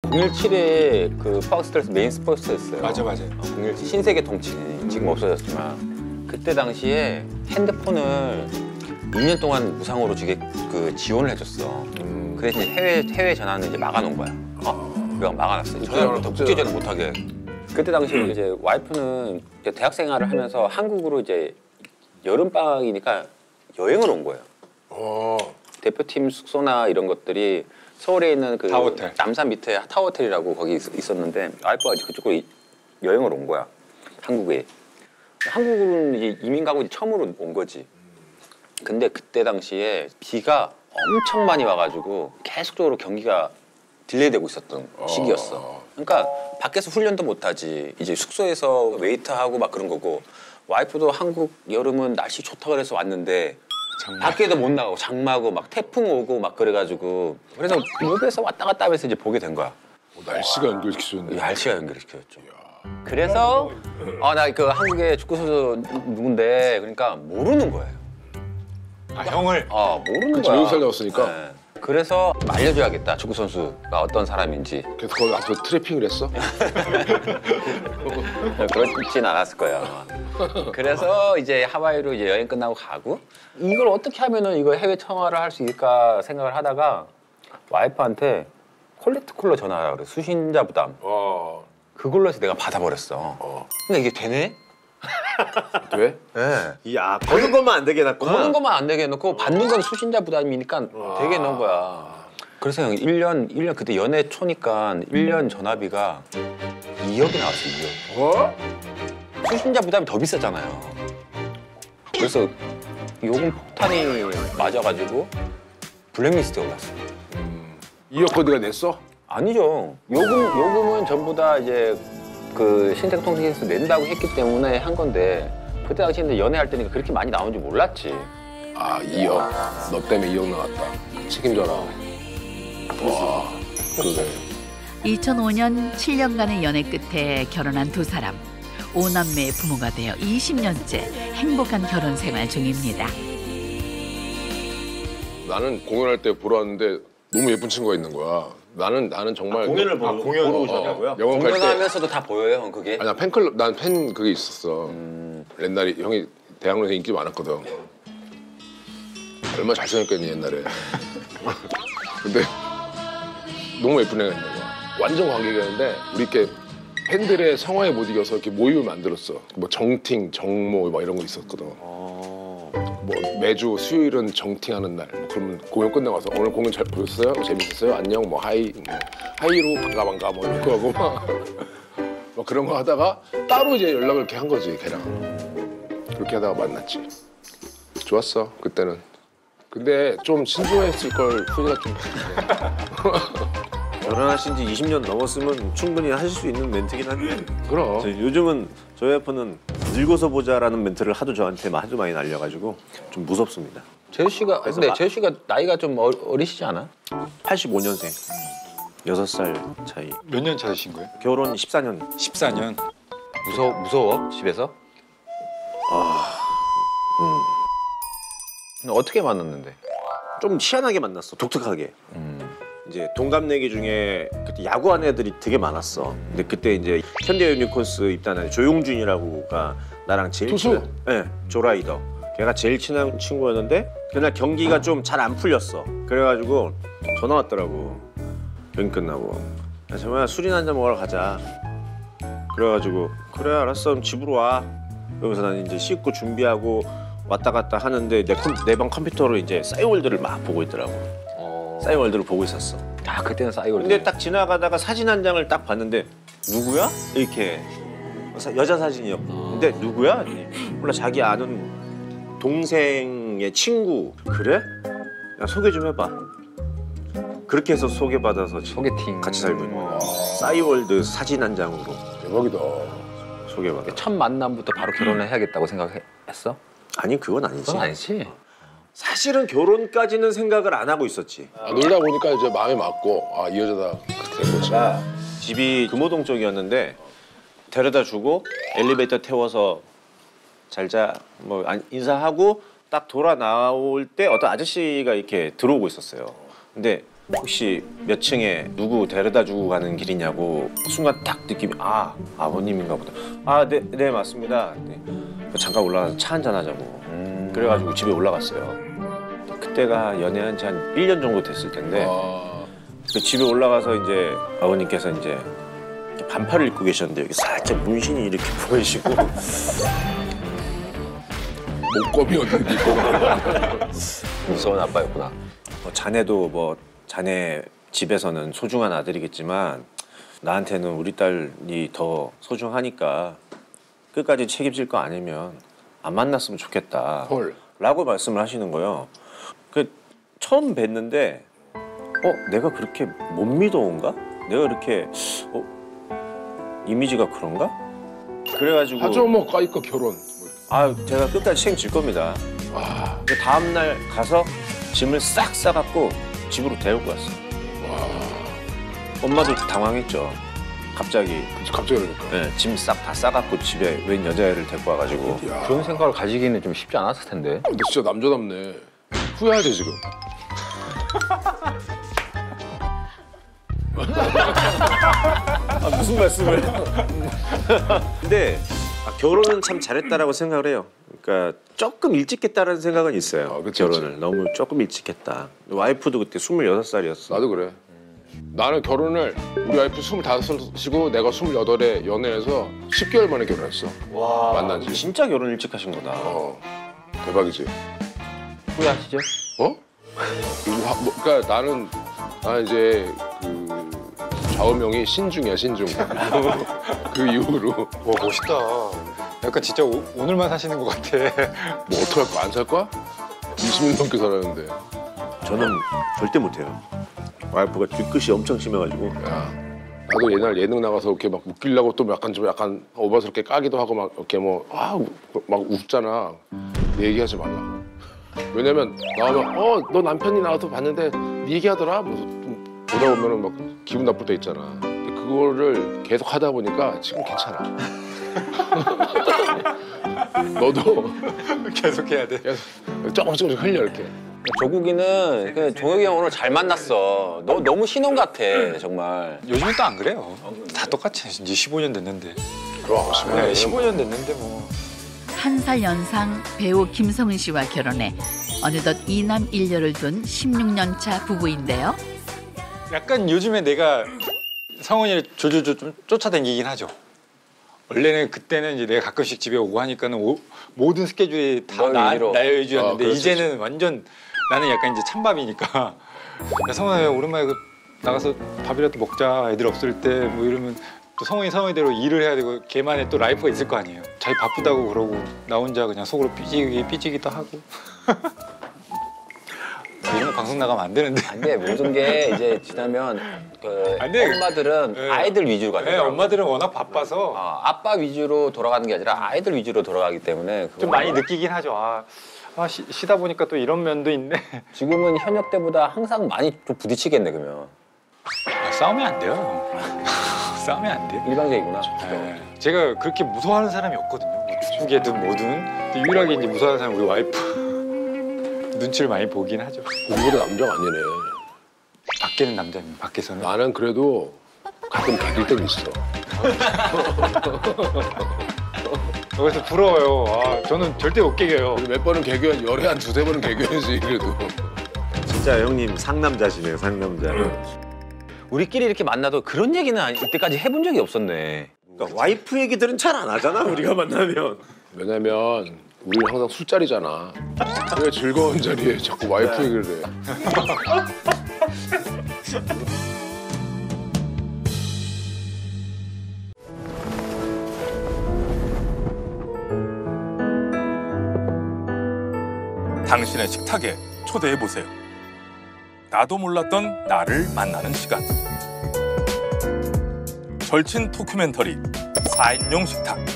017에 그 파워스타일스 메인 스포츠였어요. 맞아. 017 신세계 통치 지금 없어졌지만 그때 당시에 핸드폰을 2년 동안 무상으로 지원을 해줬어. 그래서 해외 전화는 이제 막아놓은 거야. 그냥 막아놨어. 전화부터 국제전화 못하게. 그때 당시에 이제 와이프는 이제 대학 생활을 하면서 한국으로 이제 여름 방학이니까 여행을 온 거예요. 대표팀 숙소나 이런 것들이 서울에 있는 그 타워호텔. 남산 밑에 타워호텔이라고 거기 있었는데 와이프가 이제 그쪽으로 여행을 온 거야. 한국에. 한국은 이제 이민 가고 이제 처음으로 온 거지. 근데 그때 당시에 비가 엄청 많이 와가지고 계속적으로 경기가 딜레이되고 있었던 시기였어. 그러니까 밖에서 훈련도 못하지. 이제 숙소에서 웨이터하고 막 그런 거고. 와이프도 한국 여름은 날씨 좋다 그래서 왔는데 밖에도 못 나가고 장마고 막 태풍 오고 막 그래가지고 그래서 몹에서 왔다 갔다 하면서 이제 보게 된 거야. 날씨가 연결시켜줬네. 날씨가 연결시켜줬죠. 그래서 나 그 한국의 축구 선수 누군데 그러니까 모르는 거예요. 형을? 모르는 그치, 거야. 외국 살려왔으니까. 네. 그래서 알려줘야겠다 축구 선수가 어떤 사람인지. 그래서 거기 가서 트래핑을 했어? 그렇진 않았을 거야. 그래서 이제 하와이로 이제 여행 끝나고 가고 이걸 어떻게 하면은 이거 해외 청화를 할 수 있을까 생각을 하다가 와이프한테 콜렉트 콜러 전화하라 그래. 수신자 부담. 그걸로 해서 내가 받아버렸어. 근데 이게 되네? 돼? 네. 야, 거는 것만 안 되게 해놨구나. 거는 것만 안 되게 해놓고 받는 건 수신자 부담이니까 되게 해놓은 거야. 그래서 형 1년 그때 연애 초니까 1년 전화비가 2억이 나왔어. 2억. 수신자 부담이 더 비싸잖아요. 그래서 요금 폭탄이 맞아가지고 블랙리스트에 올랐어. 2억 거기가 냈어? 아니죠. 요금은 전부 다 이제 그 신생통신에서 낸다고 했기 때문에 한 건데 그때 당시에 연애할 때니까 그렇게 많이 나온 줄 몰랐지. 2억. 너 때문에 2억 나왔다. 책임져라. 와, 그래. 2005년 7년간의 연애 끝에 결혼한 두 사람. 5남매의 부모가 되어 20년째 행복한 결혼 생활 중입니다. 나는 공연할 때 보러 왔는데 너무 예쁜 친구가 있는 거야. 나는 정말 공연을 보러 오셨다고요? 영화 갈 때. 공연하면서도 다 보여요, 형 그게? 아니야 팬클럽 난 팬 그게 있었어. 옛날에 형이 대학로에서 인기 많았거든. 얼마나 잘생겼겠니 옛날에. 근데 너무 예쁜 애가 있는 거야. 완전 관객이었는데 우리 이렇게 팬들의 성화에 못 이겨서 이렇게 모임을 만들었어. 뭐 정팅, 정모 막 이런 거 있었거든. 뭐 매주 수요일은 정팅하는 날. 뭐 그러면 공연 끝나고 와서 오늘 공연 잘 보셨어요? 재밌었어요? 안녕 뭐 하이로 반가 뭐 이런 거 하고 막 그런 거 하다가 따로 이제 연락을 이렇게 한 거지 걔랑. 그렇게 하다가 만났지. 좋았어 그때는. 근데 좀 신중했을 걸 후회가 좀 결혼하신 지 20년 넘었으면 충분히 하실 수 있는 멘트긴 한데 그럼. 요즘은 저희 와이프는 늙어서 보자라는 멘트를 하도 저한테 하도 많이 날려가지고 좀 무섭습니다. 재수 씨가 근데 재수 씨가 나이가 좀 어리시지 않아? 85년생, 6살 차이. 몇 년 차이신 거예요? 결혼 14년. 14년. 무서워 집에서? 근데 어떻게 만났는데? 좀 희한하게 만났어, 독특하게. 이제 동갑내기 중에 그때 야구한 애들이 되게 많았어. 근데 그때 이제 현대 유니콘스 입단한 조용준이라고가 나랑 제일 투수? 네, 조라이더. 걔가 제일 친한 친구였는데 그날 경기가 좀 잘 안 풀렸어. 그래가지고 전화 왔더라고. 경기 끝나고. 야, 정말 술이나 한잔 먹으러 가자. 그래가지고 그래 알았어 그럼 집으로 와. 그러면서 난 이제 씻고 준비하고 왔다 갔다 하는데 내 방 컴퓨터로 이제 싸이월드를 막 보고 있더라고. 싸이월드를 보고 있었어. 그때는 싸이월드. 근데 딱 지나가다가 사진 한 장을 딱 봤는데 누구야? 이렇게 여자 사진이었고. 근데 누구야? 몰라 자기 아는 동생의 친구. 그래? 야 소개 좀 해봐. 그렇게 해서 소개받아서 소개팅 같이 살고 있는 거야. 싸이월드 사진 한 장으로 대박이다. 소개받아. 첫 만남부터 바로 결혼을 해야겠다고 생각했어? 아니 그건 아니지. 그건 아니지. 사실은 결혼까지는 생각을 안 하고 있었지. 놀다 보니까 이제 마음에 맞고 이 여자다 그렇게 된 거지. 집이 금호동 쪽이었는데 데려다 주고 엘리베이터 태워서 잘자 뭐 인사하고 딱 돌아 나올 때 어떤 아저씨가 이렇게 들어오고 있었어요. 근데 혹시 몇 층에 누구 데려다 주고 가는 길이냐고 순간 딱 느낌이 아 아버님인가 보다. 아 네 맞습니다. 네. 잠깐 올라가서 차 한잔 하자고. 그래가지고 집에 올라갔어요. 그때가 연애한 지 한 1년 정도 됐을 텐데 그 집에 올라가서 이제 아버님께서 이제 반팔을 입고 계셨는데 여기 살짝 문신이 이렇게 보이시고 목검이 어딘지 무서운 아빠였구나. 자네도 뭐 자네 집에서는 소중한 아들이겠지만 나한테는 우리 딸이 더 소중하니까 끝까지 책임질 거 아니면 안 만났으면 좋겠다 헐. 라고 말씀을 하시는 거예요. 그 처음 뵀는데 내가 그렇게 못 믿어온가? 내가 이렇게 이미지가 그런가? 그래가지고 하죠 뭐 까이까 결혼. 제가 끝까지 책임질 겁니다. 그 다음 날 가서 짐을 싹 싸갖고 집으로 데리고 왔어. 엄마도 당황했죠. 갑자기 그러니까. 네, 짐 싹 다 싸갖고 집에 웬 여자애를 데리고 와가지고. 야. 그런 생각을 가지기는 좀 쉽지 않았을 텐데. 근데 진짜 남자답네. 후회하지 지금. 무슨 말씀을? 근데 결혼은 참 잘했다라고 생각을 해요. 그러니까 조금 일찍 했다라는 생각은 있어요. 그치, 결혼을 너무 조금 일찍 했다. 와이프도 그때 26살이었어. 나도 그래. 나는 결혼을 우리 와이프 25이고 내가 28에 연애해서 10개월 만에 결혼했어. 만난 지. 진짜 결혼 일찍 하신 거다. 대박이지. 후회하시죠? 어? 그러니까 나는 이제 그 좌우명이 신중이야 신중. 그 이후로 와 멋있다. 약간 진짜 오늘만 사시는 것 같아. 뭐 어떡할 거야 안 살 거야? 20년 넘게 살았는데. 저는 절대 못해요. 와이프가 뒤끝이 엄청 심해가지고. 야, 나도 옛날 예능 나가서 이렇게 막 웃기려고 또 약간 오바스럽게 까기도 하고 막 이렇게 막 웃잖아. 내 얘기하지 말라고. 왜냐면 나오면 너 남편이 나와서 봤는데 네 얘기하더라. 보다 보면은 막 기분 나쁠 때 있잖아. 근데 그거를 계속 하다 보니까 지금 괜찮아. 너도 계속 해야 돼. 조금씩 흘려 이렇게. 조국이는 그 종혁이 형 오늘 잘 만났어. 너 너무 신혼 같아 정말. 요즘은 또 안 그래요. 다 똑같이 이제 15년 됐는데. 그럼 네, 15년 됐는데 뭐. 한 살 연상 배우 김성은 씨와 결혼해 어느덧 2남 1녀를 둔 16년 차 부부인데요. 약간 요즘에 내가 성훈이를 졸졸 좀 쫓아다니긴 하죠. 원래는 그때는 이제 내가 가끔씩 집에 오고 하니까는 모든 스케줄이 다 날 위주였는데 이제는 완전 나는 약간 이제 찬밥이니까 야 성훈아 오랜만에 나가서 밥이라도 먹자 애들 없을 때 뭐 이러면 또 성훈이대로 일을 해야 되고 걔만의 또 라이프가 있을 거 아니에요. 자기 바쁘다고 그러고 나 혼자 그냥 속으로 삐지기도 하고 이런 거 방송 나가면 안 되는데. 안 돼. 모든 게 이제 지나면 안 돼. 엄마들은 네. 아이들 위주로 가요. 네, 엄마들은 워낙 바빠서 아빠 위주로 돌아가는 게 아니라 아이들 위주로 돌아가기 때문에 좀 많이 느끼긴 하죠. 쉬다 보니까 또 이런 면도 있네. 지금은 현역 때보다 항상 많이 좀 부딪히겠네 그러면. 싸우면 안 돼요. 싸우면 안 돼요. 일방적이구나. 네. 제가 그렇게 무서워하는 사람이 없거든요. 뭐 축구계든 뭐든. 근데 유일하게 이제 무서워하는 사람은 우리 와이프. 눈치를 많이 보긴 하죠. 우리보다 남자가 아니네. 밖에는 남자입니다. 밖에서는. 나는 그래도 가끔 개길 때는 있어. 그래서 부러워요. 저는 절대 못 개겨요. 몇 번은 개교한 열에 한 두세 번은 개교해야지 그래도. 진짜 형님 상남자시네요, 상남자. 우리끼리 이렇게 만나도 그런 얘기는 이때까지 해본 적이 없었네. 그러니까 와이프 얘기들은 잘 안 하잖아, 우리가 만나면. 왜냐면 우리는 항상 술자리잖아. 왜 즐거운 자리에 자꾸 와이프 얘기를 해. 당신의 식탁에 초대해보세요. 나도 몰랐던 나를 만나는 시간. 절친 토큐멘터리 4인용 식탁.